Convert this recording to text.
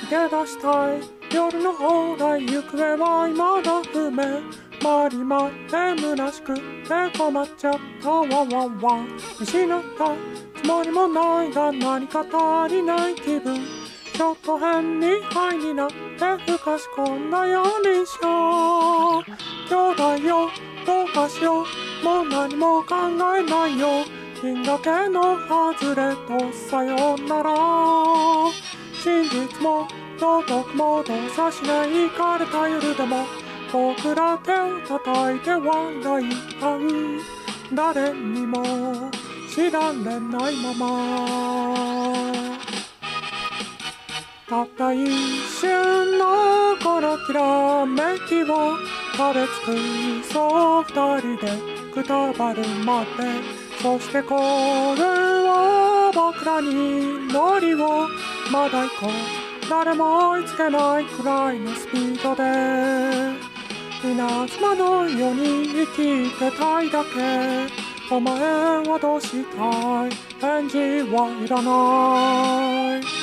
げ出したい夜の放題行方は未だ不明回り回って虚しくて困っちゃったわわわ失ったつもりもないが何か足りない気分ちょっと変にハイになってふかし込んだよりしょ兄弟よどうかしようもう何も考えないよ銀河系の外れとさよなら真実も道徳も動作しない枯れた夜でも僕ら手を叩いて笑い合う誰にも知られないままたった一瞬のこのきらめきを食べ尽くそう二人でくたばるまでそしてこれは僕らにノリをまだ行こう誰も追いつけないくらいのスピードで稲妻のように生きてたいだけお前はどうしたい返事はいらない